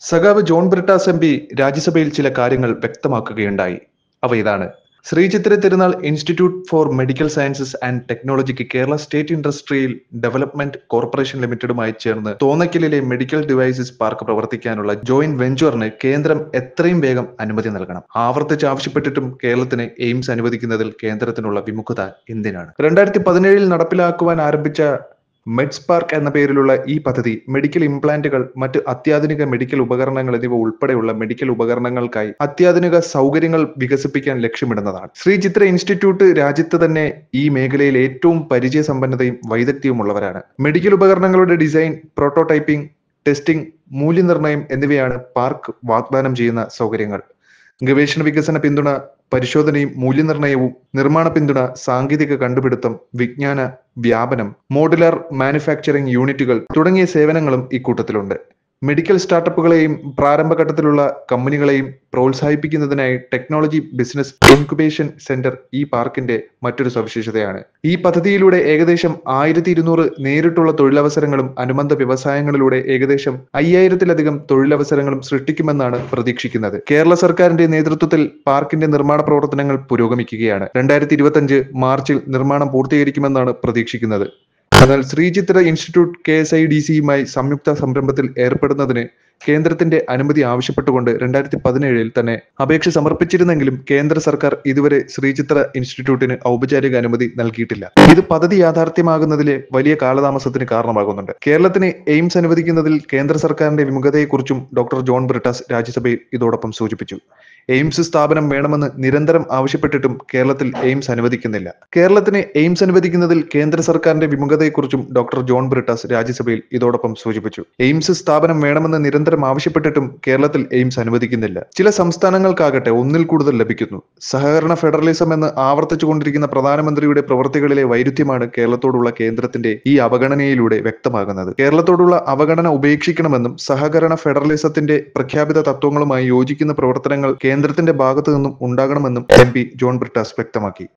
സഖാവ് John Brittas M P രാജ്യസഭയിൽ ചില കാര്യങ്ങൾ വ്യക്തമാക്കുകയുണ്ടായി. അവ ഇതാണ്: Sree Chitra Tirunal institute for medical sciences and ടെക്നോളജിക്ക് Kerala state industrial development corporation ലിമിറ്റഡുമായി ചേർന്ന് തോന്നയ്ക്കലിലെ മെഡിക്കൽ ഡിവൈസസ് പാർക്ക് പ്രവർത്തിക്കാനുള്ള ജോയിന്റ് വെഞ്ചറിന് കേന്ദ്രം എത്രയും വേഗം അനുമതി നൽകണം. ആവർത്തിച്ച് ആവശ്യപ്പെട്ടിട്ടും കേരളത്തിന് എയിംസ് അനുവദിക്കുന്നതിൽ കേന്ദ്രത്തിനുള്ള വിമുഖത എന്തിനാണ്? 2017 നടപ്പിലാക്കുവാൻ ആരംഭിച്ച മെഡ്സ് പാർക്ക് എന്ന പേരിലുള്ള ഈ പദ്ധതി മെഡിക്കൽ ഇംപ്ലാന്റുകൾ, മറ്റ് അത്യാധുനിക മെഡിക്കൽ ഉപകരണങ്ങൾ എന്നിവ ഉൾപ്പെടെയുള്ള മെഡിക്കൽ ഉപകരണങ്ങൾക്കായി അത്യാധുനിക സൗകര്യങ്ങൾ വികസിപ്പിക്കാൻ ലക്ഷ്യമിടുന്നതാണ്. ശ്രീ ചിത്ര ഇൻസ്റ്റിറ്റ്യൂട്ട് രാജ്യത്ത് തന്നെ ഈ മേഖലയിൽ ഏറ്റവും പരിചയസമ്പന്നതയും വൈദഗ്ധ്യവുമുള്ളവരാണ്. മെഡിക്കൽ ഉപകരണങ്ങളുടെ ഡിസൈൻ, പ്രോട്ടോടൈപ്പിംഗ്, ടെസ്റ്റിംഗ്, മൂല്യനിർണ്ണയം എന്നിവയാണ് പാർക്ക് വാഗ്ദാനം ചെയ്യുന്ന സൗകര്യങ്ങൾ. ഗവേഷണ വികസന പിന്തുണ, പരിശോധനയും മൂല്യനിർണ്ണയവും, നിർമ്മാണ പിന്തുണ, സാങ്കേതിക കണ്ടുപിടുത്തം, വിജ്ഞാന വ്യാപനം, മോഡുലാർ മാനുഫാക്ചറിംഗ് യൂണിറ്റുകൾ തുടങ്ങിയ സേവനങ്ങളും ഇക്കൂട്ടത്തിലുണ്ട്. മെഡിക്കൽ സ്റ്റാർട്ടപ്പുകളെയും പ്രാരംഭഘട്ടത്തിലുള്ള കമ്പനികളെയും പ്രോത്സാഹിപ്പിക്കുന്നതിനായി ടെക്നോളജി ബിസിനസ് ഇൻക്യുബേഷൻ സെന്റർ ഈ പാർക്കിന്റെ മറ്റൊരു സവിശേഷതയാണ്. ഈ പദ്ധതിയിലൂടെ ഏകദേശം 1200 നേരിട്ടുള്ള തൊഴിലവസരങ്ങളും അനുബന്ധ വ്യവസായങ്ങളിലൂടെ ഏകദേശം 5000-ലധികം തൊഴിലവസരങ്ങളും സൃഷ്ടിക്കുമെന്നാണ് പ്രതീക്ഷിക്കുന്നത്. കേരള സർക്കാരിന്റെ നേതൃത്വത്തിൽ പാർക്കിന്റെ നിർമ്മാണ പ്രവർത്തനങ്ങൾ പുരോഗമിക്കുകയാണ്. 2025 മാർച്ചിൽ നിർമ്മാണം പൂർത്തീകരിക്കുമെന്നാണ് പ്രതീക്ഷിക്കുന്നത്. എന്നാൽ ശ്രീചിത്ര ഇൻസ്റ്റിറ്റ്യൂട്ട് KSIDCയുമായി സംയുക്ത സംരംഭത്തിൽ ഏർപ്പെടുന്നതിന് കേന്ദ്രത്തിന്റെ അനുമതി ആവശ്യപ്പെട്ടുകൊണ്ട് 2017 തന്നെ അപേക്ഷ സമർപ്പിച്ചിരുന്നെങ്കിലും കേന്ദ്ര സർക്കാർ ഇതുവരെ ശ്രീചിത്ര ഇൻസ്റ്റിറ്റ്യൂട്ടിന് ഔപചാരിക അനുമതി നൽകിയിട്ടില്ല. ഇത് പദ്ധതി യാഥാർത്ഥ്യമാകുന്നതിലെ വലിയ കാലതാമസത്തിന് കാരണമാകുന്നുണ്ട്. കേരളത്തിന് എയിംസ് അനുവദിക്കുന്നതിൽ കേന്ദ്ര സർക്കാരിന്റെ വിമുഖതയെക്കുറിച്ചും ഡോക്ടർ ജോൺ ബ്രിട്ടാസ് രാജ്യസഭയിൽ ഇതോടൊപ്പം സൂചിപ്പിച്ചു. എയിംസ് സ്ഥാപനം വേണമെന്ന് നിരന്തരം ആവശ്യപ്പെട്ടിട്ടും കേരളത്തിൽ എയിംസ് അനുവദിക്കുന്നില്ല. കേരളത്തിന് എയിംസ് അനുവദിക്കുന്നതിൽ കേന്ദ്ര സർക്കാരിന്റെ വിമുഖതയെക്കുറിച്ചും ഡോക്ടർ ജോൺ ബ്രിട്ടാസ് രാജ്യസഭയിൽ ഇതോടൊപ്പം സൂചിപ്പിച്ചു. എയിംസ് സ്ഥാപനം വേണമെന്ന് നിരന്തരം ആവശ്യപ്പെട്ടിട്ടും കേരളത്തിൽ എയിംസ് അനുവദിക്കുന്നില്ല. ചില സംസ്ഥാനങ്ങൾക്കാകട്ടെ ഒന്നിൽ കൂടുതൽ ലഭിക്കുന്നു. സഹകരണ ഫെഡറലിസം എന്ന് ആവർത്തിച്ചുകൊണ്ടിരിക്കുന്ന പ്രധാനമന്ത്രിയുടെ പ്രവൃത്തികളിലെ വൈരുദ്ധ്യമാണ് കേരളത്തോടുള്ള കേന്ദ്രത്തിന്റെ ഈ അവഗണനയിലൂടെ വ്യക്തമാകുന്നത്. കേരളത്തോടുള്ള അവഗണന ഉപേക്ഷിക്കണമെന്നും സഹകരണ ഫെഡറലിസത്തിന്റെ പ്രഖ്യാപിത തത്വങ്ങളുമായി യോജിക്കുന്ന പ്രവർത്തനങ്ങൾ കേന്ദ്രത്തിന്റെ ഭാഗത്തു നിന്നും ഉണ്ടാകണമെന്നും MP ജോൺ ബ്രിട്ടാസ് വ്യക്തമാക്കി.